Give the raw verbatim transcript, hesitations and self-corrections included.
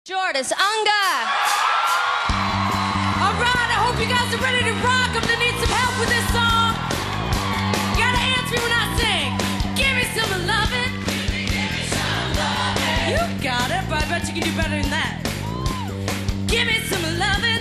Jordas Unger. All right, I hope you guys are ready to rock. I'm gonna need some help with this song. You gotta answer me when I sing. Give me some lovin'. Give me some lovin'. You got it, but I bet you can do better than that. Give me some lovin'.